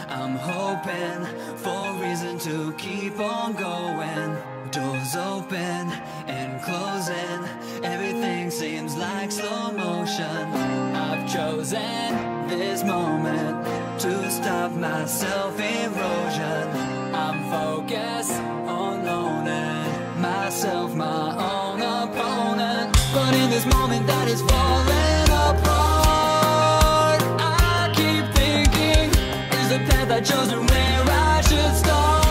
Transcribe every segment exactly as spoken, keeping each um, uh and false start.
I'm hoping for a reason to keep on going. Doors open and closing, everything seems like slow motion. I've chosen this moment to stop my self-erosion. I'm focused on owning myself, my own opponent. But in this moment that is falling apart, I keep thinking, is the path I chose and where I should start?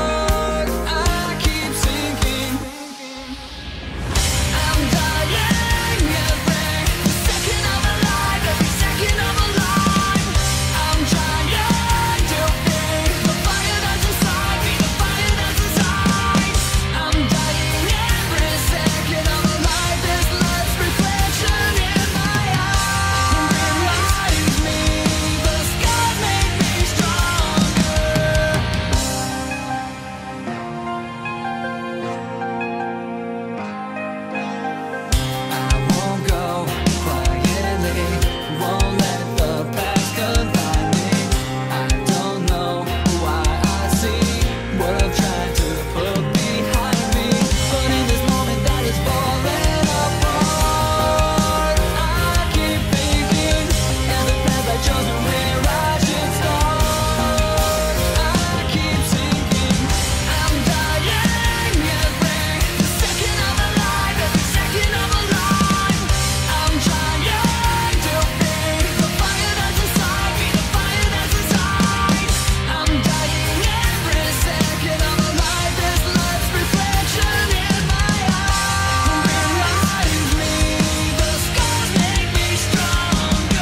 I keep sinking, I'm dying every second I'm alive, every second I'm alive. I'm trying to be the fire that's inside me, the fire that's inside. I'm dying every second I'm alive. This life's reflection in my eyes reminds me the scars make me stronger. I won't go quietly, won't let the past confine me. I don't know why I see what I've tried to put behind me. But in this moment that is falling apart, I keep thinking, is the path I chose and where I should start? I keep sinking, I'm dying every second I'm alive, every second I'm alive. I'm trying to be the fire that's inside me, the fire that's inside. I'm dying every second I'm alive. This life's reflection in my eyes reminds me the scars make me stronger.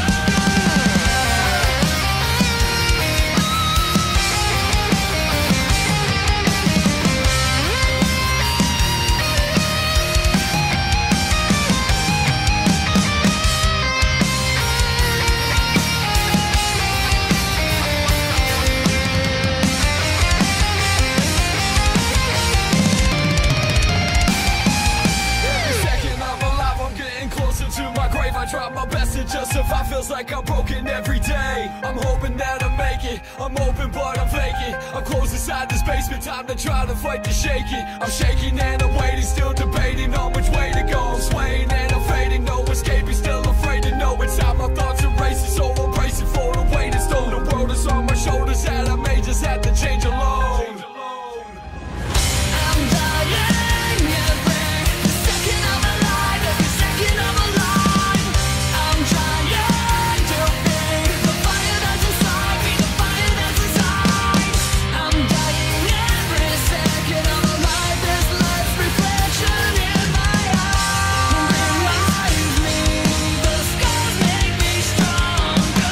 Every second I'm alive, I'm getting closer to my grave. I try my best to just survive, feels like I'm broken every day. I'm hoping that I make it, I'm hoping but I'm faking. I'm closed inside this basement, time to try to fight to shake it. I'm shaking and I'm waiting, still debating on which way to go. I'm swaying and I'm fading, no escaping, still afraid to know inside my thoughts are racing. So I'm bracing for the weight that's stole. The world is on my shoulders that I may just have to change alone. I'm dying every second I'm alive, every second I'm alive. I'm trying to be the fire that's inside me, the fire that's inside. I'm dying every second I'm alive. This life's reflection in my eyes reminds me the scars make me stronger.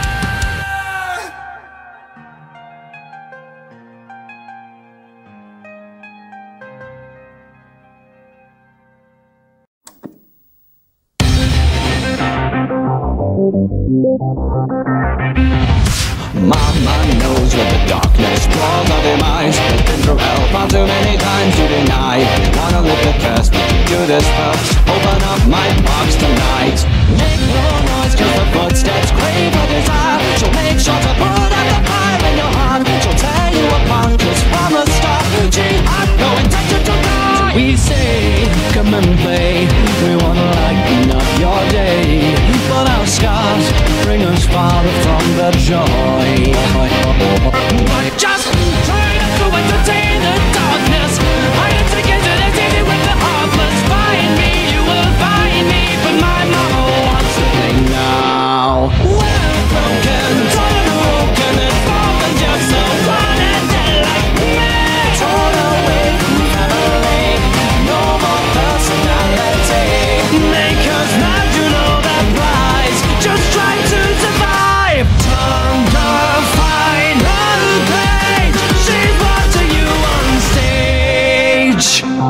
Mama knows where the darkness dwells on their minds. They've been through hell far too many times to deny. They wanna live the curse, but to do this first, open up my box tonight. Make no noise, cause the footsteps crave her desire. She'll make sure to put out the fire in your heart. She'll tear you apart, cause from the start, she had no intention to die. We say, come and play, we wanna lighten up your day. But our scars bring us farther from the joy. But just try not to entertain the darkness. I am taken to the city with the heartless. Find me, you will find me. But my mama wants to play now. We're broken, torn and broken, and more than just a one and dead like me. Torn away from family, no more personality. Make us not to know that prize. Just try to survive. Turn the final page. She's watching you on stage.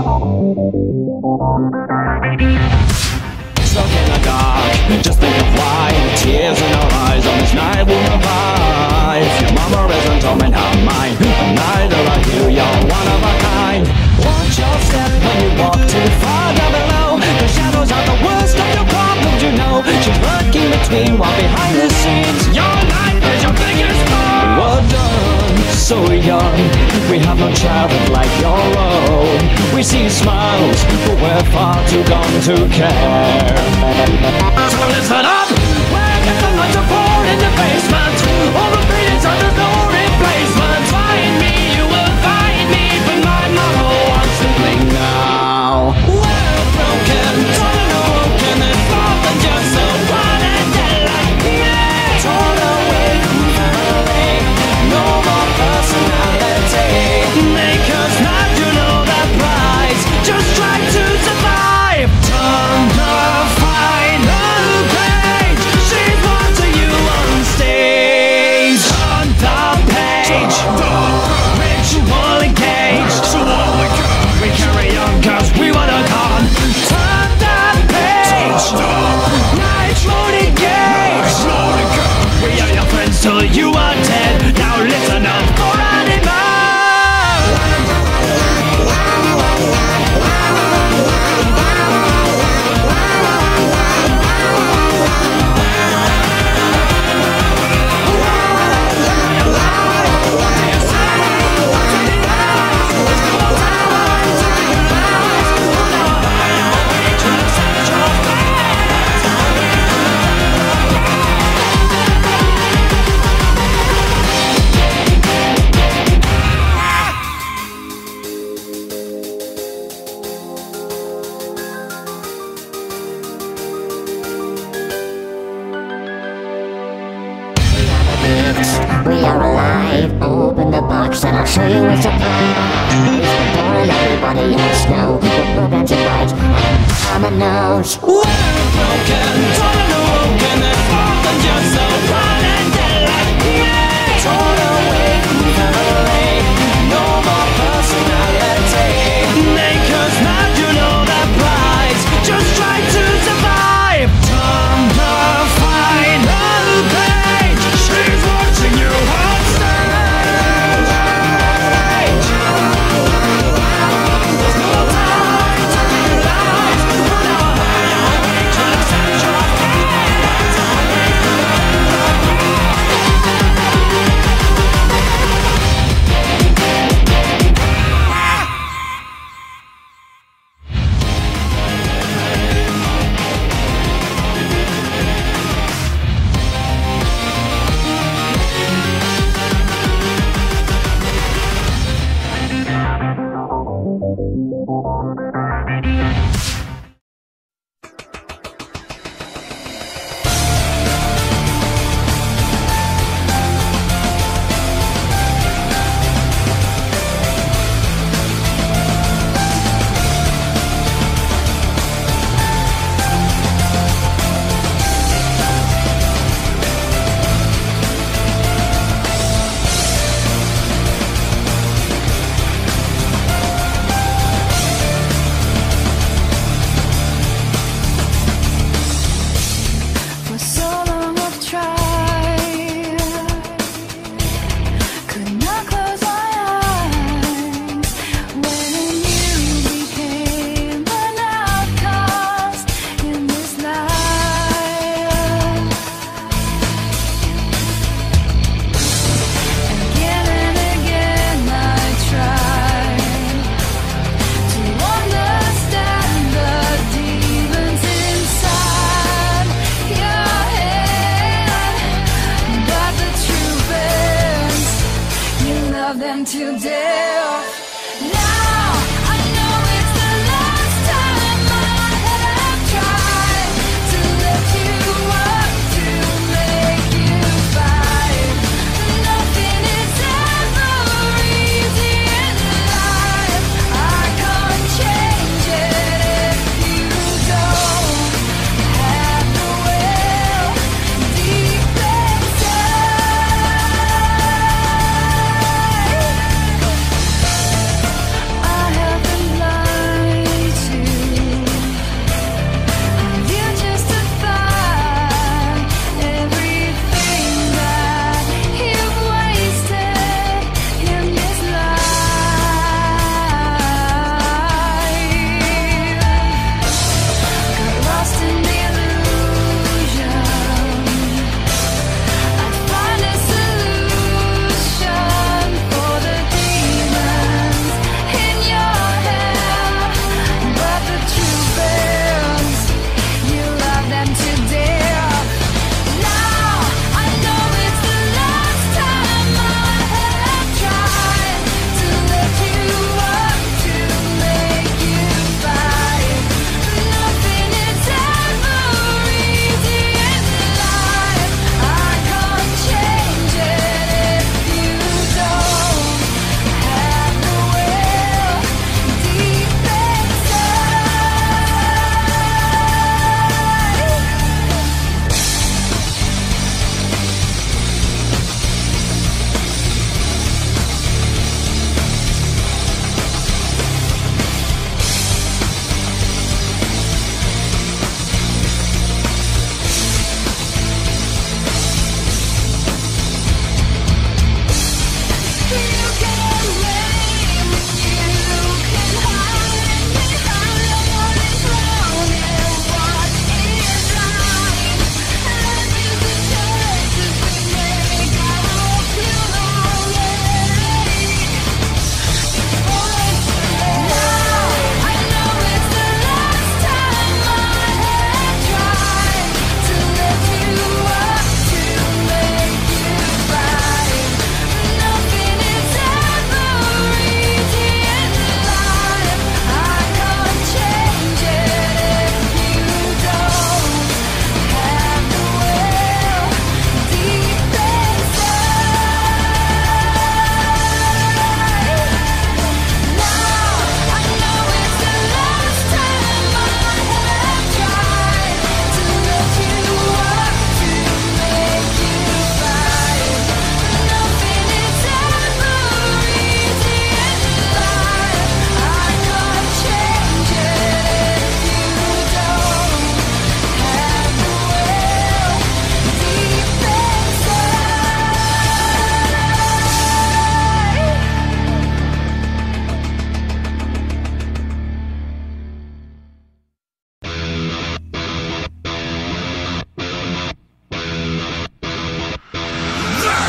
Stuck in the dark, just think of why the tears in our eyes on this night will revive. Your mama isn't home and not mine, but neither are you, you're one of a kind. Watch your step when you walk too far down below. The shadows are the worst of your problems, you know. She's lurking between while behind the scenes. Your life is your biggest foe. What does so young. We have no childhood like your own. We see smiles, but we're far too gone to care. So listen up, where get the lights are poured in the basement. All the beatings and there's no replacement. Find me, you will find me, but my mama wants to sing now. We're broken, don't know broken, it's more than just a one and dead like me. Torn away from family, no more personality. Make us not, you know that prize. Just try to survive. Turn the final page. She's watching you on stage. Turn the page. Ritual engaged. We carry on cause we wanna con. Turn the page. Night mode engaged. We are your friends till you are dead. Now listen up for animals. We are alive, open the box and I'll show you a surprise. Don't everybody else know the program's right. I'm a nose. We're broken, torn broken, it's more than just a one and dead like me. Torn away from family, no more personality. Make us mad, you know that prize. Just try to survive. Turn the final page. She's watching you on stage. There's no time to be lies. Run away, try to set your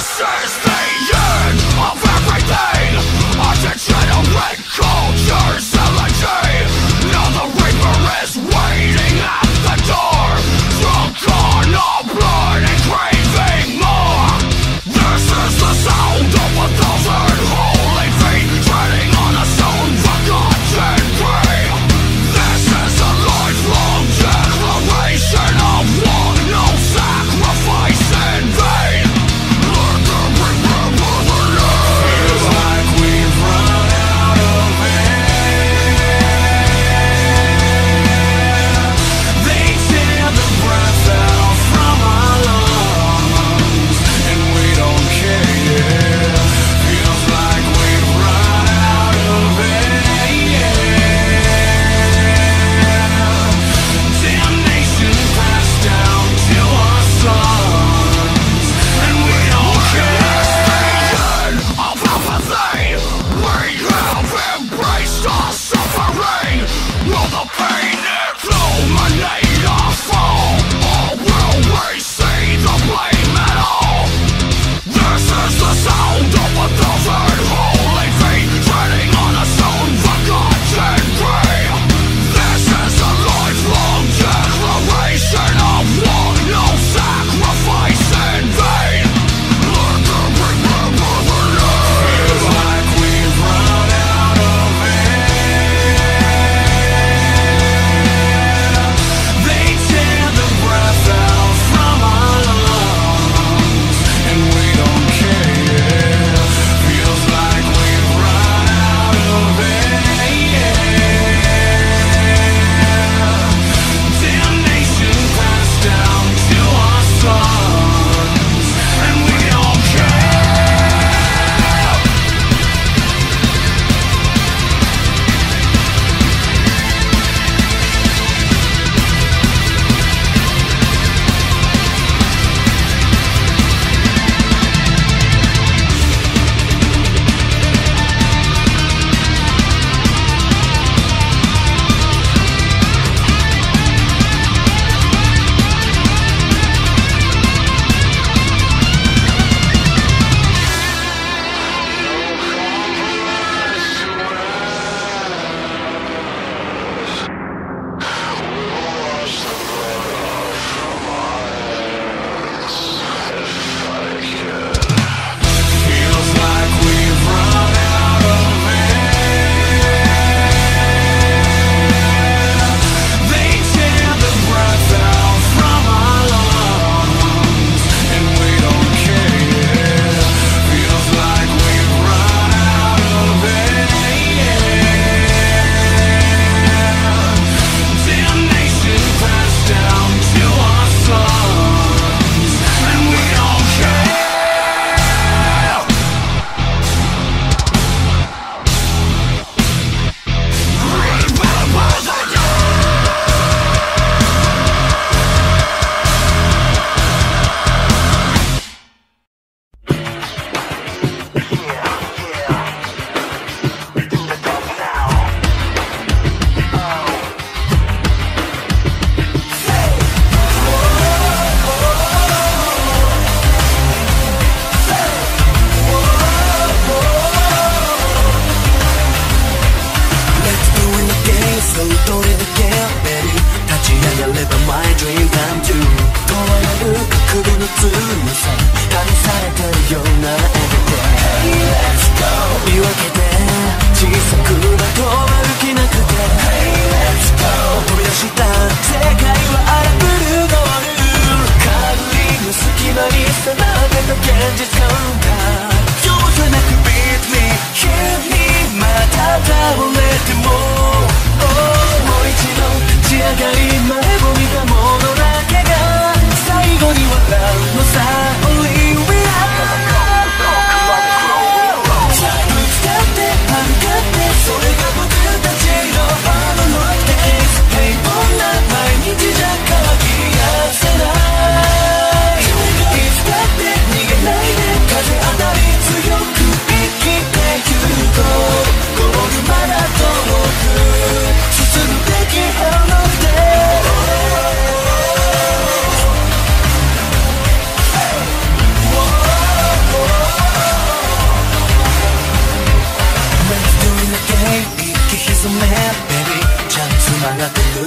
Step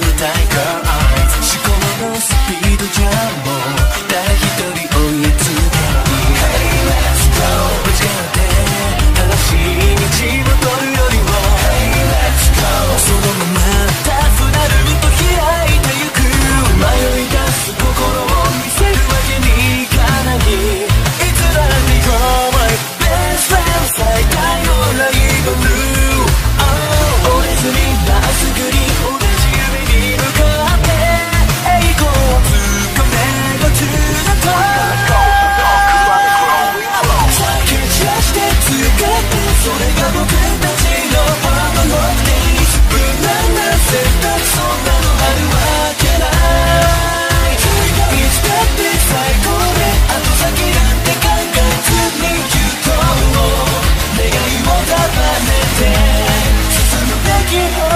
たい Girl Eyes 思考のスピードじゃもう誰一人追いつけない Hey let's go ぶつかって正しい道を取るよりも Hey let's go そのままタフなルート開いてゆく迷い出す心を見せるわけにいかないいつだって You're my best friend 最大のライバル、oh、折れずにまっすぐに同じ夢に向かって栄光をつかめば To the top 蹴散らして使ってそれが僕たちのパートの目的無難な選択そんなのあるわけないいつだって最高で後先なんて考えずに言うと願いを束ねて進むべき方